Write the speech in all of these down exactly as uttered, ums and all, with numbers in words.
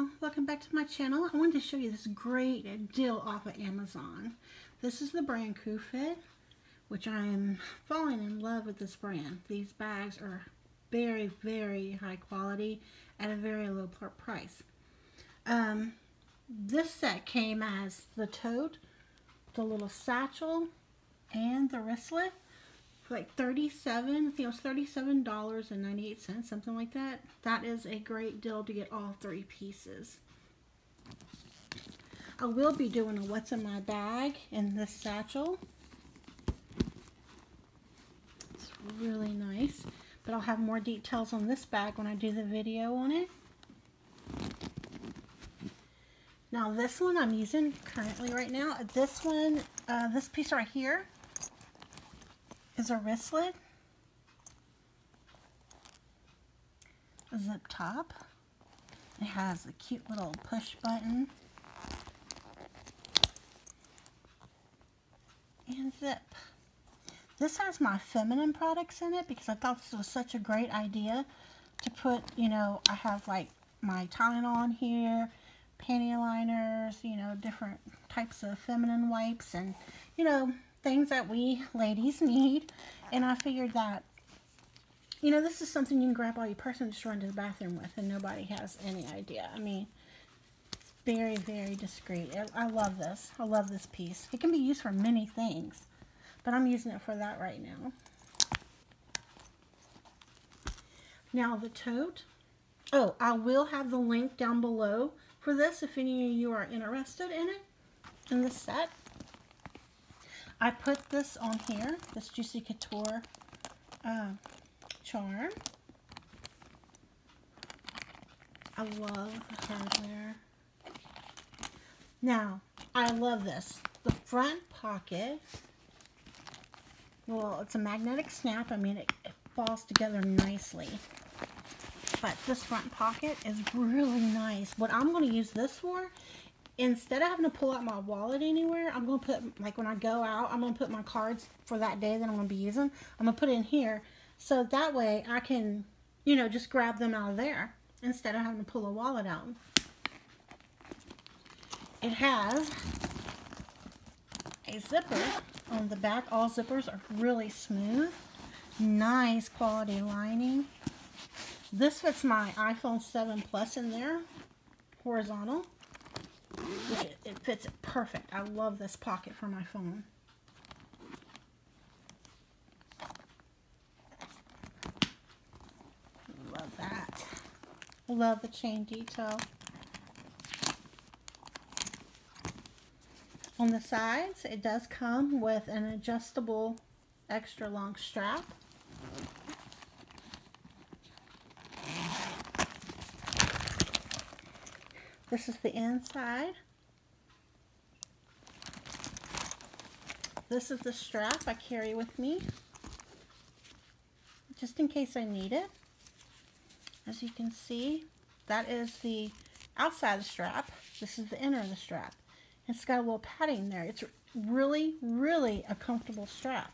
Hello, welcome back to my channel. I wanted to show you this great deal off of Amazon. This is the brand Koofit, which I am falling in love with this brand. These bags are very, very high quality at a very low price. Um, this set came as the tote, the little satchel, and the wristlet. Like thirty-seven, I think it was thirty-seven dollars and ninety-eight cents, something like that. That is a great deal to get all three pieces. I will be doing a what's in my bag in this satchel. It's really nice, but I'll have more details on this bag when I do the video on it. Now this one I'm using currently right now. This one, uh, this piece right here, is a wristlet, a zip top. It has a cute little push button and zip. This has my feminine products in it because I thought this was such a great idea to put, you know, I have like my Tylenol in here, panty liners, you know, different types of feminine wipes and, you know, things that we ladies need. And I figured that, you know, this is something you can grab all your purse and just run to the bathroom with and nobody has any idea. I mean, it's very, very discreet. I, I love this. I love this piece. It can be used for many things, but I'm using it for that right now. Now the tote. Oh, I will have the link down below for this if any of you are interested in it, in this set. I put this on here, this Juicy Couture uh, charm. I love the hardware. Now, I love this. The front pocket, well, it's a magnetic snap. I mean, it, it falls together nicely. But this front pocket is really nice. What I'm going to use this for, instead of having to pull out my wallet anywhere, I'm going to put, like when I go out, I'm going to put my cards for that day that I'm going to be using. I'm going to put it in here. So that way I can, you know, just grab them out of there instead of having to pull a wallet out. It has a zipper on the back. All zippers are really smooth. Nice quality lining. This fits my iPhone seven Plus in there, horizontal. It, it fits it perfect. I love this pocket for my phone. Love that. Love the chain detail. On the sides, it does come with an adjustable extra long strap. This is the inside. This is the strap I carry with me, just in case I need it. As you can see, that is the outside of the strap. This is the inner of the strap. It's got a little padding there. It's really, really a comfortable strap.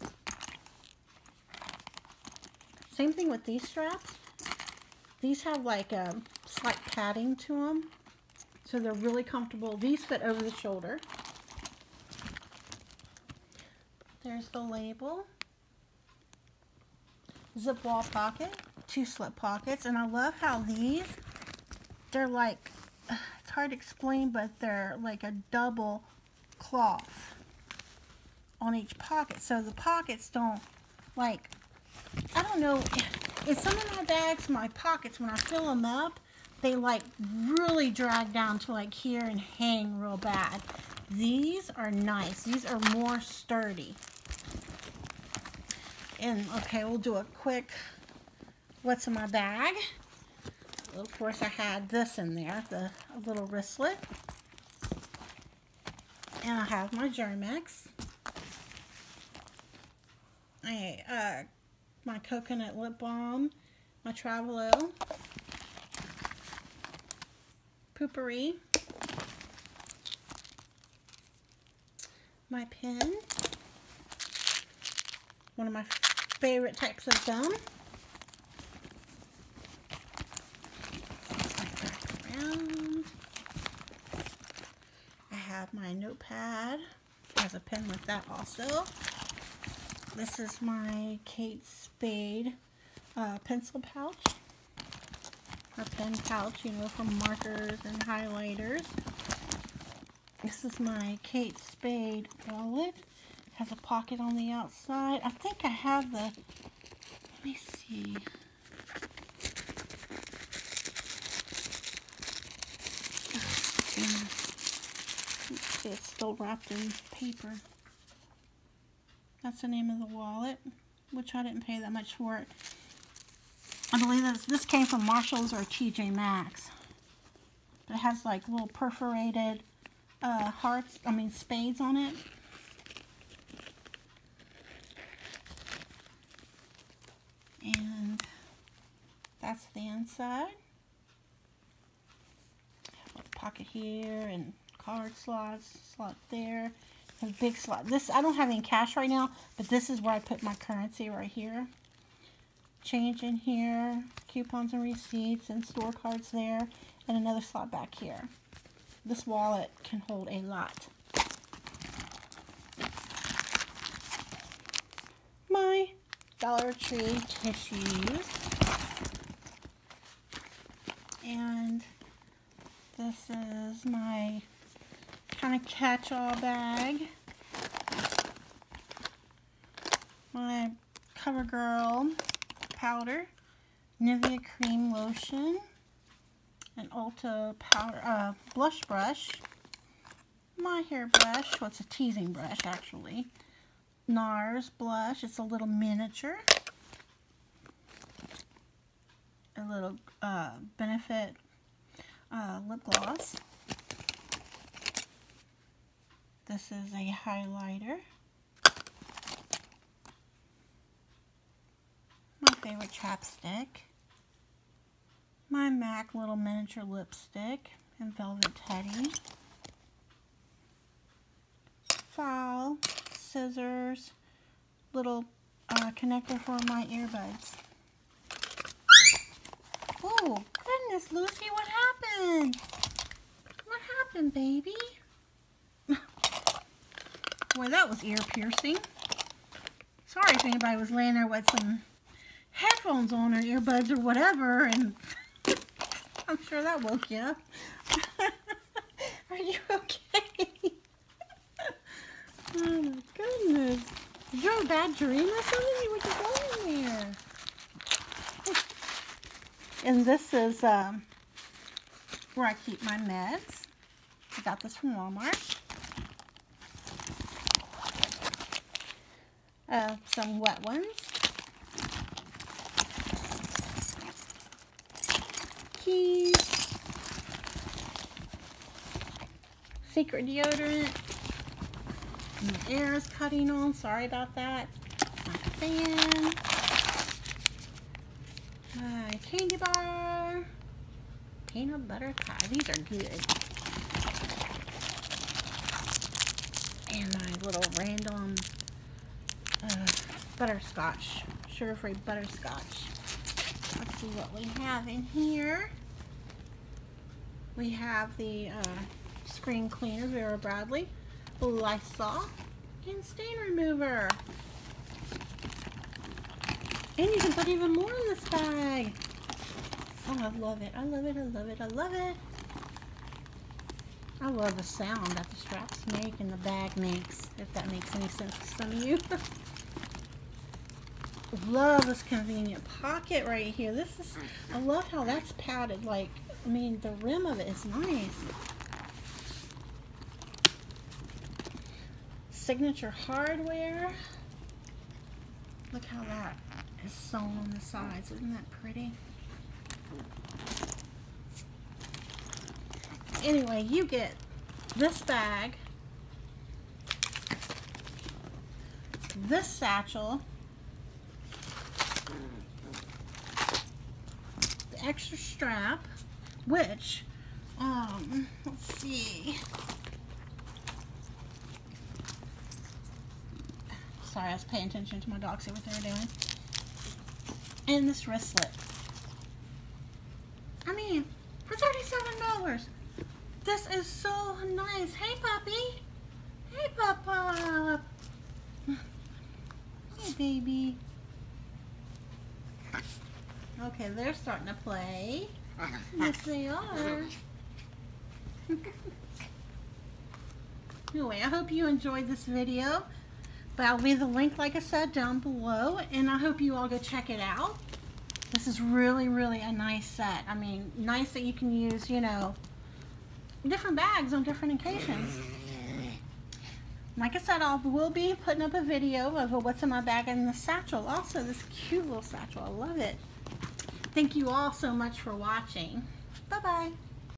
Same thing with these straps. These have like a slight padding to them, so they're really comfortable. These fit over the shoulder. There's the label. Zip wall pocket, two slip pockets, and I love how these, they're like, it's hard to explain, but they're like a double cloth on each pocket, so the pockets don't, like, I don't know, in some of my bags, my pockets, when I fill them up, they like really drag down to like here and hang real bad. These are nice. These are more sturdy. And okay, we'll do a quick what's in my bag. Well, of course, I had this in there, the little wristlet. And I have my Germ-X. I, uh, my coconut lip balm, my Travel O, Poo-Pourri, my pen, one of my favorite types of gum, back around, have my notepad. Has a pen with that also. This is my Kate Spade uh, pencil pouch. Or pen pouch, you know, for markers and highlighters. This is my Kate Spade wallet. Has a pocket on the outside. I think I have the, let me see. See, it's still wrapped in paper. That's the name of the wallet, which I didn't pay that much for it. I believe this, this came from Marshalls or T J Maxx. It has like little perforated uh, hearts, I mean spades on it. And that's the inside. A pocket here and card slots, slot there. A big slot. This, I don't have any cash right now, but this is where I put my currency right here. Change in here, coupons and receipts and store cards there, and another slot back here. This wallet can hold a lot. My Dollar Tree tissues. And this is my kind of catch-all bag. My CoverGirl powder, Nivea cream lotion, an Ulta powder uh, blush brush, my hair brush, well, it's a teasing brush actually, NARS blush, it's a little miniature, a little uh, Benefit uh, lip gloss. This is a highlighter. My favorite chapstick. My MAC little miniature lipstick in Velvet Teddy. File, scissors, little uh, connector for my earbuds. Oh, goodness, Lucy, what happened? What happened, baby? Boy, that was ear piercing. Sorry if anybody was laying there with some headphones on or earbuds or whatever, and I'm sure that woke you up. Are you okay? Oh my goodness. Did you have a bad dream or something? What you doing there? And this is um, where I keep my meds. I got this from Walmart. Uh, some wet ones. Keys. Secret deodorant. And the air is cutting on. Sorry about that. My fan. My candy bar. Peanut butter pie. These are good. And my little random uh, butterscotch. Sugar-free butterscotch. Let's see what we have in here. We have the uh, screen cleaner, Vera Bradley, Lysol, and stain remover. And you can put even more in this bag. Oh, I love it. I love it. I love it. I love it. I love the sound that the straps make and the bag makes, if that makes any sense to some of you. Love this convenient pocket right here. This is, I love how that's padded. Like, I mean, the rim of it is nice. Signature hardware. Look how that is sewn on the sides. Isn't that pretty? Anyway, you get this bag, this satchel, the extra strap, which, um, let's see. Sorry, I was paying attention to my dog, see what they were doing. And this wristlet. I mean, for thirty-seven dollars. This is so nice. Hey, puppy. Hey, Papa. Hey, baby. Okay, they're starting to play. Yes, they are. Anyway, I hope you enjoyed this video. But I'll leave the link, like I said, down below. And I hope you all go check it out. This is really, really a nice set. I mean, nice that you can use, you know, different bags on different occasions. Like I said, I will be putting up a video of what's in my bag and the satchel. Also, this cute little satchel. I love it. Thank you all so much for watching. Bye-bye.